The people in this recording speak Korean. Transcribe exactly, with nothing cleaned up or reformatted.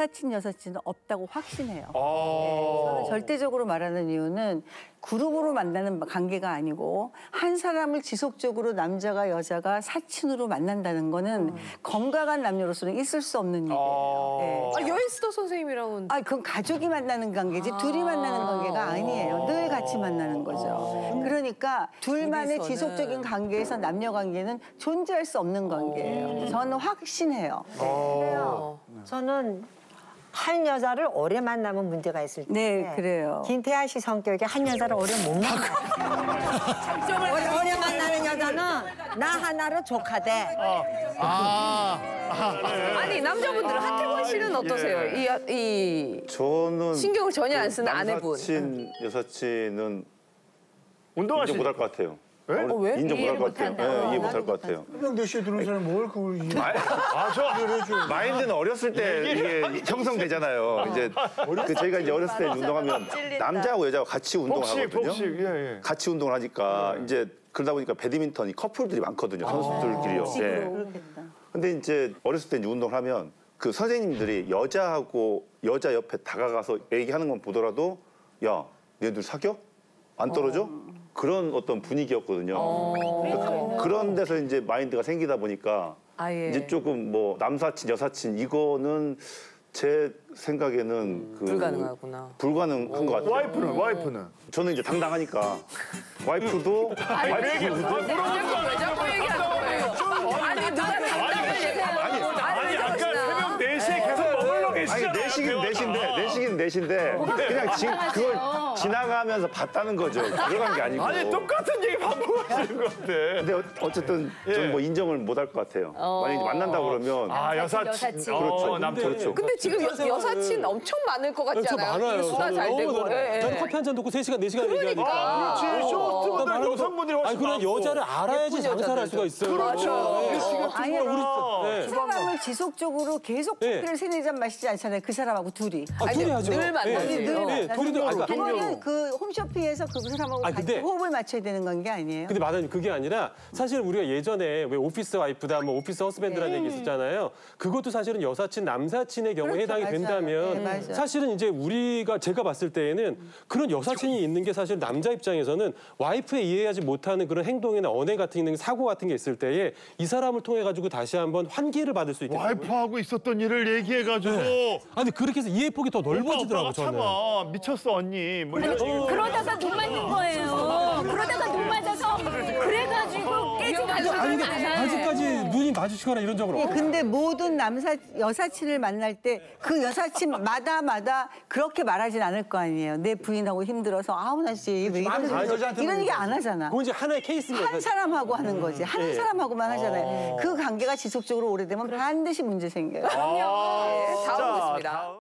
여사친, 여사친은 없다고 확신해요. 아 네, 저는 절대적으로 말하는 이유는 그룹으로 만나는 관계가 아니고 한 사람을 지속적으로 남자가 여자가 사친으로 만난다는 거는 음. 건강한 남녀로서는 있을 수 없는 일이에요. 아... 네. 아, 여인스터 선생님이랑은 아, 그건 가족이 만나는 관계지 아... 둘이 만나는 관계가 아니에요. 늘 같이 만나는 거죠. 아... 그러니까 둘만의 둘이서는... 지속적인 관계에서 남녀 관계는 존재할 수 없는 관계예요. 아... 저는 확신해요. 그래요. 저는 한 여자를 오래 만나면 문제가 있을 텐데 네, 그래요. 김태하 씨 성격에 한 여자를 오래 못 만나요. 오래, 오래 만나는 여자는 나 하나로 족하대. 아, 아, 아, 아니 남자분들은 하태권 씨는 어떠세요? 예. 이, 이 저는 신경을 전혀 안 쓰는 아내분. 남사친, 여사친은 운동하시... 인정 못할 것 같아요. 네? 어, 왜? 인정 못할 것 같아요. 네, 이해 못할 것 같아요. 새벽 네 시에 들어온 사람 뭘 그걸 이해? 아, 저 마인드는 어렸을 때 이게 형성되잖아요. 이제 그 저희가 이제 어렸을 때 운동하면 남자하고 여자하고 같이 운동을 복식, 하거든요. 복식, 예, 예. 같이 운동을 하니까 네. 이제 그러다 보니까 배드민턴이 커플들이 많거든요. 선수들끼리요. 아, 예. 근데 이제 어렸을 때 이제 운동을 하면 그 선생님들이 여자하고 여자 옆에 다가가서 얘기하는 건 보더라도 야, 얘들 사겨? 안 떨어져? 어. 그런 어떤 분위기였거든요. 어. 그런 데서 이제 마인드가 생기다 보니까 아, 예. 이제 조금 뭐 남사친, 여사친 이거는 제 생각에는 그 불가능하구나. 불가능한 것 같아요. 와이프는 와이프는 저는 이제 당당하니까 와이프도 와이프도 왜 자꾸 얘기하는 거예요? 아니 누가 당당을 얘기하는 아니 아까 새벽 네 시에 계속 머물러 아니 계시잖아요. 내식은 내신데 내식은 내신데 그냥 지, 그걸 지나가면서 봤다는 거죠. 들어간 게 아니고. 아니 똑같은 얘기 반복하시는 것 같아. 근데 어- 어쨌든 예. 저는 뭐 인정을 못 할 것 같아요. 만약에 만난다 그러면 아 여사친, 여사친. 그렇죠. 어, 남편. 그렇죠. 근데 지금 여, 여사친 엄청 많을 것 같지 저 않아요? 많아요. 수다 잘 저는 되고. 너무 많아요. 예, 예. 저는 커피 한 잔 놓고 세 시간, 네 시간 얘기하니까. 아, 그렇지. 쇼호스트보다 많은 거- 여성분들이 훨씬 아니, 그런 많고. 여자를 알아야지 예쁜 장사를 할 여자들도. 수가 있어요. 그렇죠. 네. 지금 아니, 우리 네. 사람을 지속적으로 계속 네. 커피를 세네 잔 마시지 않잖아요. 그 사람하고 둘이. 아, 둘이 하죠. 늘 만나지. 네. 늘 네. 만나죠. 둘이도 아까 그거는 그 홈쇼핑에서 그 사람하고 아니, 같이 근데- 호흡을 맞춰야 되는 건 게 아니에요. 근데 마담님 그게 아니라 사실 우리가 예전에 왜 오피스 와이프다, 뭐 오피스 허스밴드라는 네. 얘기 있었잖아요. 그것도 사실은 여사친, 남사친의 경우에 그렇죠, 해당이 맞아요. 된다면 네, 맞아요. 사실은 이제 우리가 제가 봤을 때에는 그런 여사친이 있는 게 사실 남자 입장에서는 와이프에 이해하지 못하는 그런 행동이나 언행 같은 게 사고 같은 게 있을 때에 이 사람을 통해 가지고 다시 한번 환기를 받을 수 있겠죠. 와이프하고 있었던 일을 얘기해가지고 아니 그렇게 해서 이해 폭이 더 넓어지더라고 오빠, 저는. 참아 미쳤어 언니. 뭐 이런 얘기. 그러다가 눈 맞는 거예요. 그러다가 눈 맞아서 그래가지고 깨진 아니, 가족이 근데 많아요. 아직까지 눈이 마주치거나 이런 적은 예, 없어요. 근데 모든 남사 여사친을 만날 때 그 여사친마다 마다 그렇게 말하진 않을 거 아니에요. 내 부인하고 힘들어서 아우 나씨 왜 이런 이런 얘기 안 하잖아. 그건 이제 하나의 케이스인 한 거죠. 사람하고 하는 거지. 한 예. 사람하고만 하잖아요. 그 관계가 지속적으로 오래되면 반드시 문제 생겨요. 네, 다음 자, 보겠습니다. 다음.